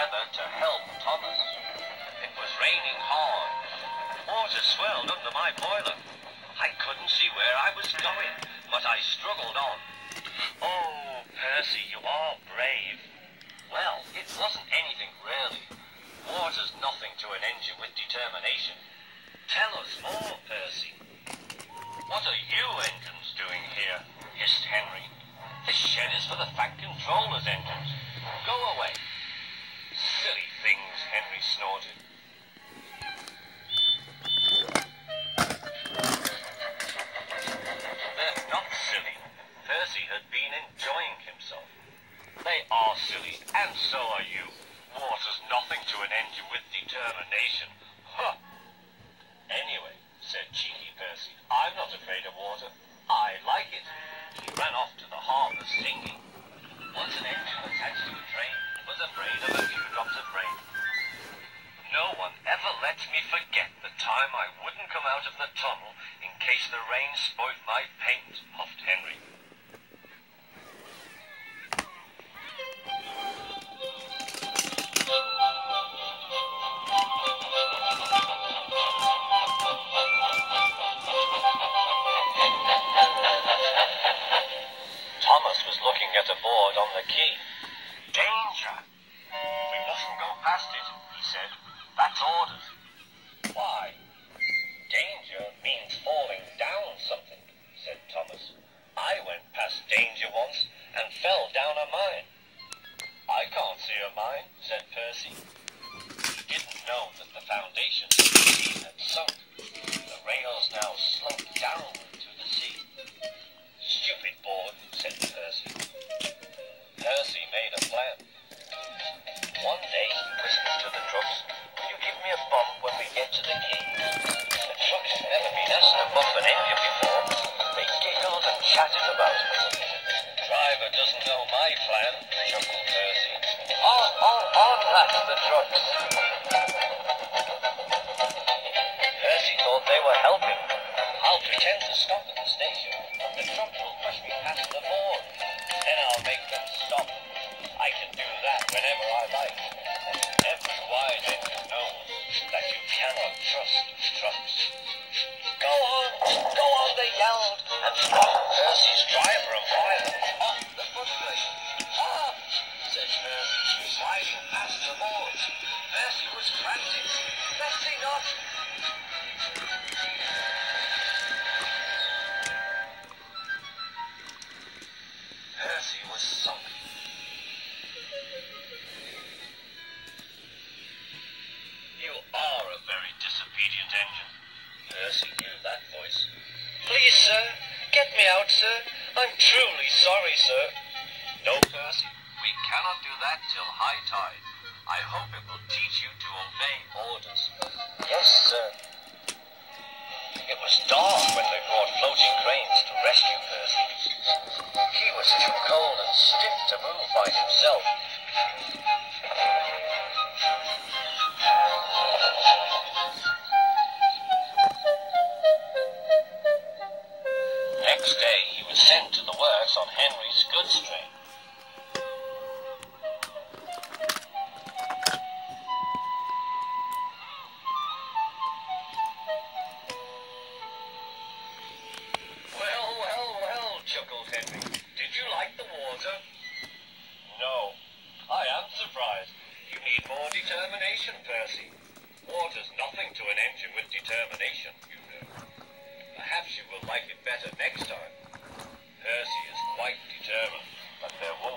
together to help Thomas. It was raining hard. Water swirled under my boiler. I couldn't see where I was going, but I struggled on. Oh, Percy, you are brave. Well, it wasn't anything really. Water's nothing to an engine with determination. Tell us more, Percy. What are you engines doing here? Hissed Henry. This shed is for the Fat Controller's engines. Go away. Silly things, Henry snorted. They're not silly. Percy had been enjoying himself. They are silly, and so are you. Water's nothing to an engine with determination. Huh. Anyway, said cheeky Percy, I'm not afraid of water. I like it. He ran off to the harbour singing. Once an engine attached to a train was afraid of a few drops of rain. No one ever let me forget the time I wouldn't come out of the tunnel in case the rain spoilt my paint, puffed Henry. Thomas was looking at a board on the quay. Danger! We mustn't go past it, he said. That's orders. Why? Danger means falling down something, said Thomas. I went past danger once and fell down a mine. I can't see a mine, said Percy. He didn't know that the foundations of the sea had sunk. The rails now sloped downward to the sea. Stupid board, said Percy. Percy made a plan. One day he whispered to the trucks, will you give me a bump when we get to the quay? The trucks had never been asked to bump an engine before. They giggled and chatted about it. Driver doesn't know my plan, chuckled Percy. On, laughed the trucks. Percy thought they were helping. I'll pretend to stop at the station, and the truck will push me past the board. Then I'll make them stop. I can do that whenever I like. Every wise engine knows that you cannot trust trucks. Go on, they yelled, and stopped Percy's driver and fire. Off the footplate. Ah, said Percy, sliding past the boards. Percy was frantic. Best he not. Percy was sunk. You are a very disobedient engine. Percy knew that voice. Please, sir, get me out, sir. I'm truly sorry, sir. No, Percy, we cannot do that till high tide. I hope it will teach you to obey orders. Yes, sir. It was dark when they brought floating cranes to rescue Percy. He was too cold and stiff to move by himself. Next day he was sent to the works on Henry's goods train. Well, chuckled Henry. Did you like the water? No. I am surprised. You need more determination, Percy. Water's nothing to an engine with determination, you know. Perhaps you will like it better next time. Percy is quite determined, but there won't